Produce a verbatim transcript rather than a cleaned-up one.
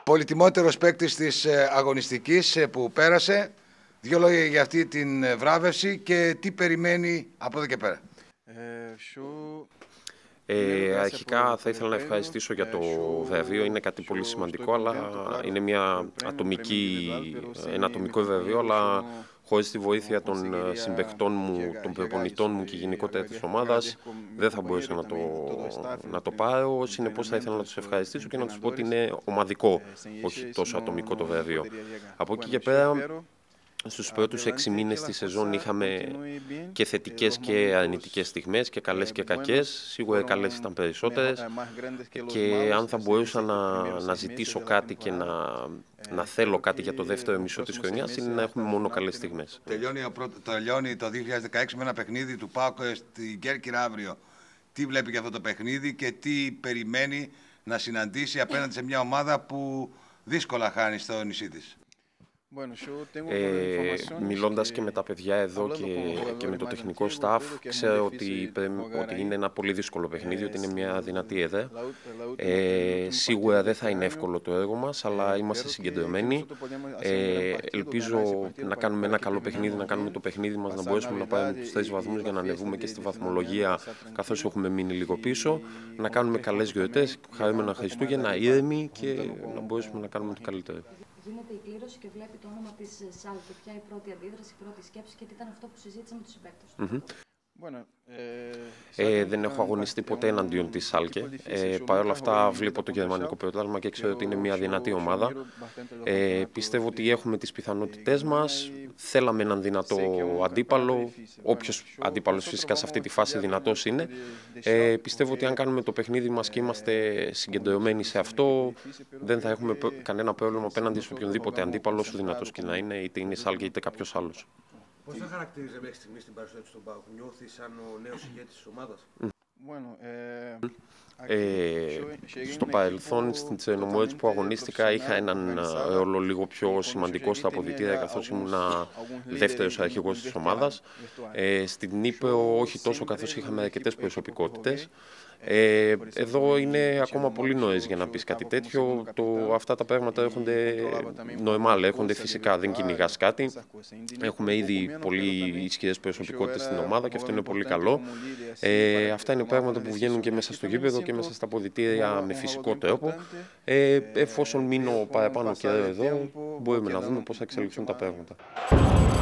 Πολυτιμότερος παίκτης της αγωνιστικής που πέρασε. Δύο λόγια για αυτή την βράβευση και τι περιμένει από εδώ και πέρα. Ε, αρχικά θα ήθελα να ευχαριστήσω για το βραβείο. Είναι κάτι πολύ σημαντικό, αλλά είναι μια ατομική, ένα ατομικό βραβείο, αλλά χωρίς τη βοήθεια των συμπαικτών μου, των προπονητών μου και γενικότερα της ομάδας, δεν θα μπορούσα να το, να το πάρω. Συνεπώς θα ήθελα να τους ευχαριστήσω και να τους πω ότι είναι ομαδικό, όχι τόσο ατομικό το βραβείο. Από εκεί και πέρα, στους πρώτους έξι μήνες της σεζόν είχαμε και θετικές και αρνητικές στιγμές και καλές και κακές. Σίγουρα οι καλές ήταν περισσότερες και αν θα μπορούσα να, να ζητήσω κάτι και να, να θέλω κάτι για το δεύτερο μισό της χρονιάς, είναι να έχουμε μόνο καλές στιγμές. Τελειώνει, τελειώνει το δύο χιλιάδες δεκαέξι με ένα παιχνίδι του ΠΑΟΚ στην Κέρκυρα αύριο. Τι βλέπει για αυτό το παιχνίδι και τι περιμένει να συναντήσει απέναντι σε μια ομάδα που δύσκολα χάνει στο νησί της. Ε, μιλώντας και με τα παιδιά εδώ και, και με το τεχνικό staff, ξέρω ότι, ότι είναι ένα πολύ δύσκολο παιχνίδι, ότι είναι μια δυνατή έδρα. Ε, σίγουρα δεν θα είναι εύκολο το έργο μας, αλλά είμαστε συγκεντρωμένοι. Ε, ελπίζω να κάνουμε ένα καλό παιχνίδι, να κάνουμε το παιχνίδι μας, να μπορέσουμε να πάρουμε τους τρεις βαθμούς για να ανεβούμε και στη βαθμολογία, καθώς έχουμε μείνει λίγο πίσω, να κάνουμε καλές γιορτές, χαρούμενα Χριστούγεννα, ήρεμοι και να μπορέσουμε να κάνουμε το καλύτερο. Γίνεται η κλήρωση και βλέπει το όνομα της Σάλκε. Ποια είναι η πρώτη αντίδραση, η πρώτη σκέψη και τι ήταν αυτό που συζήτησε με τους συμπαίκτες του. Mm-hmm. Ε, δεν έχω αγωνιστεί ποτέ εναντίον της Σάλκε. Ε, Παρ' όλα αυτά βλέπω το γερμανικό πρωτάθλημα και ξέρω ότι είναι μια δυνατή ομάδα. Ε, πιστεύω ότι έχουμε τις πιθανότητές μας. Θέλαμε έναν δυνατό αντίπαλο. Όποιος αντίπαλος φυσικά σε αυτή τη φάση δυνατός είναι. Ε, πιστεύω ότι αν κάνουμε το παιχνίδι μας και είμαστε συγκεντρωμένοι σε αυτό, δεν θα έχουμε κανένα πρόβλημα απέναντι σε οποιονδήποτε αντίπαλο, όσο δυνατός και να είναι, είτε είναι η Σάλκε είτε κάποιος άλλος. Πώς θα χαρακτηρίζε μέχρι στιγμής την παρουσία του στον ΠΑΟΚ? Νιώθει σαν ο νέος ηγέτης της ομάδας? Ε, στο παρελθόν, στην Τσερνομόριτς που αγωνίστηκα, είχα έναν ρόλο λίγο πιο σημαντικό στα αποδυτήρια, καθώς ήμουνα δεύτερος αρχηγός της ομάδας. Ε, στην Ύπρο όχι τόσο, καθώς είχαμε αρκετές προσωπικότητες. Ε, εδώ είναι ακόμα πολύ νωρίς για να πεις κάτι τέτοιο. Το, αυτά τα πράγματα έρχονται normal, έρχονται φυσικά, δεν κυνηγάς κάτι. Έχουμε ήδη πολύ ισχυρές προσωπικότητες στην ομάδα και αυτό είναι πολύ καλό. Ε, αυτά είναι πράγματα που βγαίνουν και μέσα στο γήπεδο και μέσα στα αποδυτήρια με φυσικό τρόπο. Ε, εφόσον μείνω παραπάνω καιρό εδώ, μπορούμε να δούμε πώς θα εξελιχθούν τα πράγματα.